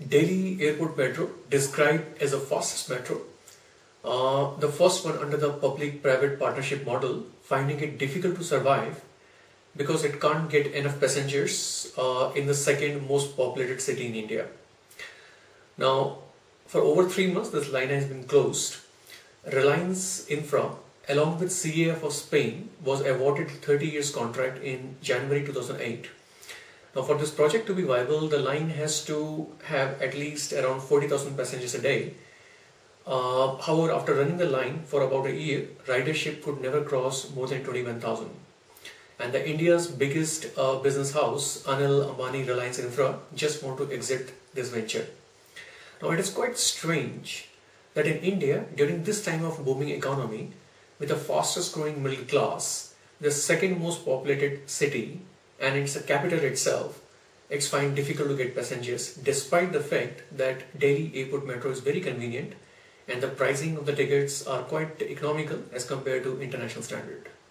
Delhi Airport Metro, described as the fastest metro, the first one under the public-private partnership model, finding it difficult to survive because it can't get enough passengers in the second most populated city in India. Now, for over 3 months, this line has been closed. Reliance Infra, along with CAF of Spain, was awarded 30 years contract in January 2008. Now, for this project to be viable, the line has to have at least around 40,000 passengers a day. However, after running the line for about a year, ridership could never cross more than 21,000. And the India's biggest business house, Anil Ambani Reliance Infra, just want to exit this venture. Now, it is quite strange that in India, during this time of booming economy, with the fastest growing middle class, the second most populated city, and it's the capital itself, it's find difficult to get passengers, despite the fact that Delhi Airport Metro is very convenient and the pricing of the tickets are quite economical as compared to international standard.